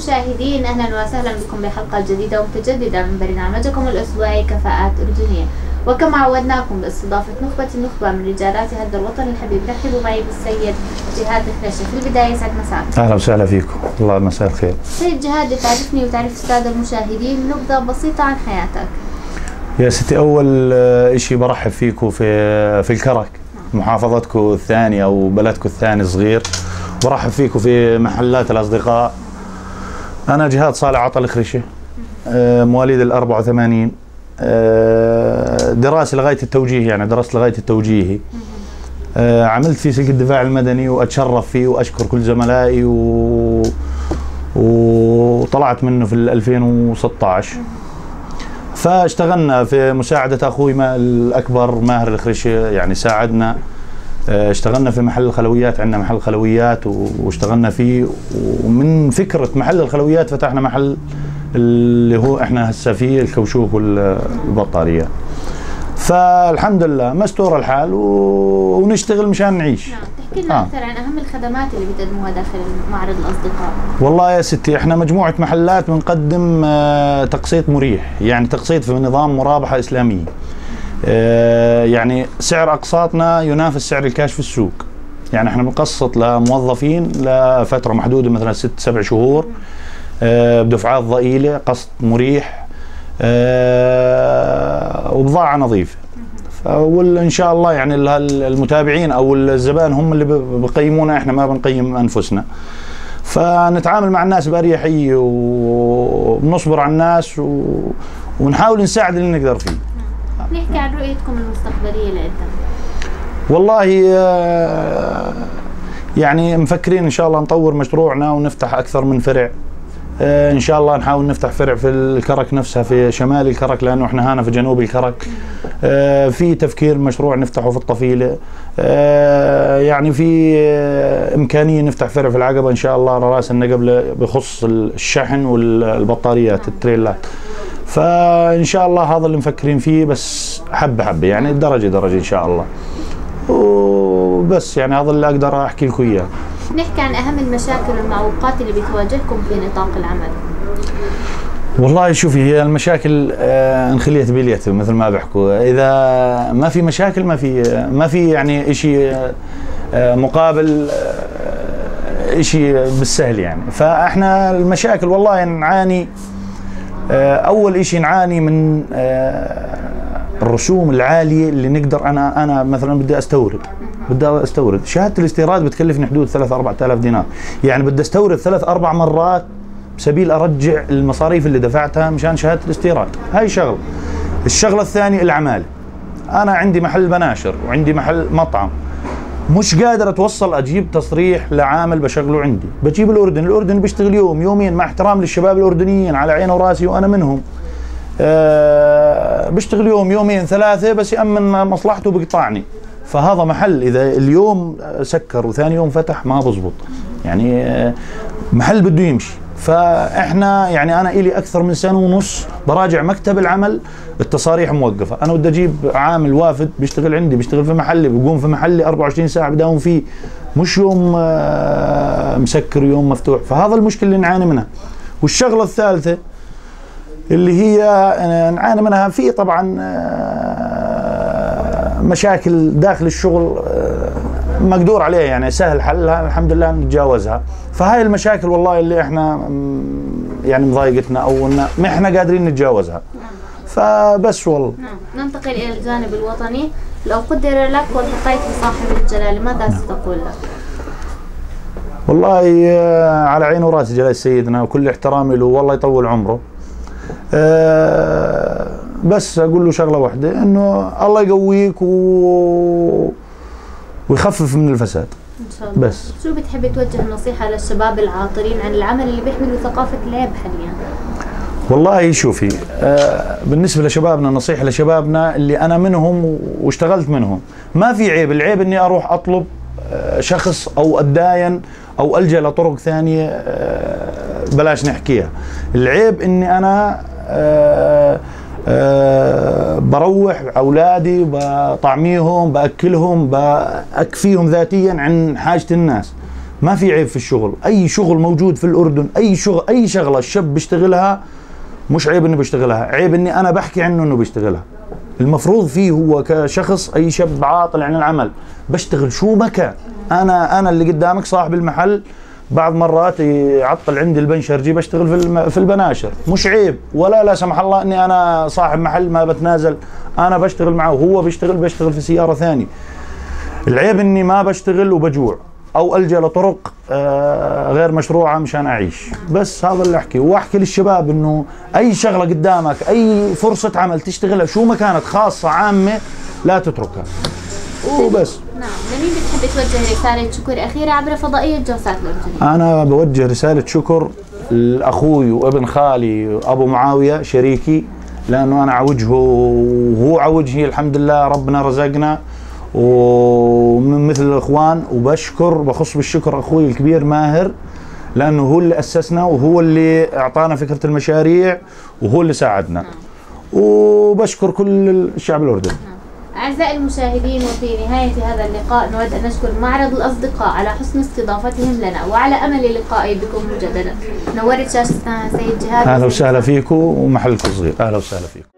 المشاهدين، أهلا وسهلا بكم بحلقة جديدة ومتجددة من برنامجكم الأسبوعي كفاءات أردنية. وكما عودناكم باستضافة النخبة من رجالات هذا الوطن الحبيب، رحبوا معي بالسيد جهاد الخريشي. في البداية يسعد مساك. أهلا وسهلا فيكم، الله مساء الخير. سيد جهاد، تعرفني وتعرف السادة المشاهدين نبذة بسيطة عن حياتك. يا ستي، أول إشي برحب فيكم في الكرك، محافظتكم الثانية أو بلدكم الثاني صغير، برحب فيكم في محلات الأصدقاء. أنا جهاد صالح عطا الخريشي، مواليد ال84، دراسة لغاية التوجيه، يعني درست لغاية التوجيهي. عملت في سلك الدفاع المدني وأتشرف فيه وأشكر كل زملائي وطلعت منه في 2016. فاشتغلنا في مساعدة أخوي الأكبر ماهر الخريشي، يعني ساعدنا. اشتغلنا في محل الخلويات، عندنا محل خلويات واشتغلنا فيه، ومن فكرة محل الخلويات فتحنا محل اللي هو احنا هسه فيه الكوشوك والبطارية. فالحمد لله مستور الحال ونشتغل مشان نعيش. نعم، تحكي لنا أكثر عن أهم الخدمات اللي بتقدموها داخل معرض الأصدقاء. والله يا ستي، احنا مجموعة محلات بنقدم تقسيط مريح، يعني تقسيط في نظام مرابحة إسلامية. يعني سعر أقساطنا ينافس سعر الكاش في السوق. يعني احنا بنقسط لموظفين لفترة محدودة، مثلا 6-7 شهور، بدفعات ضئيلة، قسط مريح، وبضاعة نظيفة. وإن شاء الله يعني المتابعين أو الزبائن هم اللي بقيمونا، احنا ما بنقيم أنفسنا. فنتعامل مع الناس بأريحية وبنصبر على الناس ونحاول نساعد اللي نقدر فيه. نحكي عن رؤيتكم المستقبلية لقدام. والله يعني مفكرين إن شاء الله نطور مشروعنا ونفتح أكثر من فرع. إن شاء الله نحاول نفتح فرع في الكرك نفسها، في شمال الكرك، لأنه إحنا هنا في جنوب الكرك. في تفكير مشروع نفتحه في الطفيلة. يعني في إمكانية نفتح فرع في العقبة إن شاء الله، راس النقب، بخص الشحن والبطاريات التريلات. فإن شاء الله هذا اللي مفكرين فيه، بس حبة حبة، يعني درجة إن شاء الله. وبس يعني هذا اللي أقدر أحكي لكم إياه. نحكي عن أهم المشاكل والمعوقات اللي بتواجهكم في نطاق العمل. والله شوفي، هي المشاكل انخليت بليت مثل ما بيحكوا. إذا ما في مشاكل ما في يعني إشي مقابل إشي بالسهل يعني. فإحنا المشاكل والله نعاني. أول إشي نعاني من الرسوم العالية اللي نقدر. أنا مثلا بدي أستورد شهادة الاستيراد بتكلفني حدود 3-4 آلاف دينار. يعني بدي أستورد 3-4 مرات بسبيل أرجع المصاريف اللي دفعتها مشان شهادة الاستيراد. هاي شغلة. الشغلة الثانية العمالة. أنا عندي محل بناشر وعندي محل مطعم، مش قادر أتوصل أجيب تصريح لعامل بشغله عندي. بجيب الأردن بيشتغل يوم يومين، مع احترام للشباب الأردنيين على عيني وراسي وأنا منهم. بيشتغل يوم يومين 3 بس يأمن مصلحته بيقطعني. فهذا محل إذا اليوم سكر وثاني يوم فتح ما بزبط، يعني محل بده يمشي. فإحنا يعني أنا إلي أكثر من 1.5 سنة براجع مكتب العمل، التصاريح موقفة. أنا بدي أجيب عامل وافد بيشتغل عندي، بيشتغل في محلي، بيقوم في محلي 24 ساعة بداوم فيه، مش يوم مسكر ويوم مفتوح. فهذا المشكلة اللي نعاني منها. والشغلة الثالثة اللي هي نعاني منها، في طبعا مشاكل داخل الشغل مقدور عليها، يعني سهل حلها الحمد لله نتجاوزها. فهاي المشاكل والله اللي احنا يعني مضايقتنا او ما احنا قادرين نتجاوزها. فبس والله. ننتقل الى الجانب الوطني. لو قدر لك والتقيت بصاحب الجلالة ماذا ستقول له؟ والله على عيني وراسي جلال سيدنا وكل احترامي له، والله يطول عمره. بس اقول له شغله واحده، انه الله يقويك ويخفف من الفساد ان شاء الله. بس شو بتحب توجه نصيحه للشباب العاطلين عن العمل اللي بيحملوا ثقافه العيب حاليا؟ والله شوفي، بالنسبه لشبابنا، نصيحه لشبابنا اللي انا منهم واشتغلت منهم، ما في عيب. العيب اني اروح اطلب شخص او اتداين او الجا لطرق ثانيه بلاش نحكيها. العيب اني انا بروح اولادي، بطعميهم، باكلهم، باكفيهم ذاتيا عن حاجه الناس. ما في عيب في الشغل، اي شغل موجود في الاردن، اي شغل، اي شغله الشاب بيشتغلها مش عيب انه بيشتغلها، عيب اني انا بحكي عنه انه بيشتغلها. المفروض فيه هو كشخص، اي شاب عاطل عن العمل بشتغل شو ما كان. انا اللي قدامك صاحب المحل، بعض مرات يعطل عندي البنشرجي بشتغل في البناشر، مش عيب، ولا لا سمح الله اني انا صاحب محل ما بتنازل، انا بشتغل معه وهو بيشتغل في سياره ثانيه. العيب اني ما بشتغل وبجوع او الجا لطرق غير مشروعه مشان اعيش. بس هذا اللي احكي، واحكي للشباب انه اي شغله قدامك، اي فرصه عمل تشتغلها شو ما كانت، خاصه عامه، لا تتركها وبس. نعم، لمين بتحب توجه رساله شكر اخيره عبر فضائيه جوسات الاردنيه؟ انا بوجه رساله شكر لاخوي وابن خالي ابو معاويه شريكي، لانه انا عوجهه وهو عوجهي، الحمد لله ربنا رزقنا ومن مثل الاخوان. وبشكر، بخص بالشكر اخوي الكبير ماهر، لانه هو اللي اسسنا وهو اللي اعطانا فكره المشاريع وهو اللي ساعدنا. وبشكر كل الشعب الاردني. أعزائي المشاهدين، وفي نهاية هذا اللقاء نود أن نشكر معرض الأصدقاء على حسن استضافتهم لنا، وعلى أمل اللقاء بكم مجددا. نورت شاشتنا سيد جهاد. أهلا وسهلا فيكم، ومحلكم صغير. أهلا وسهلا فيكم.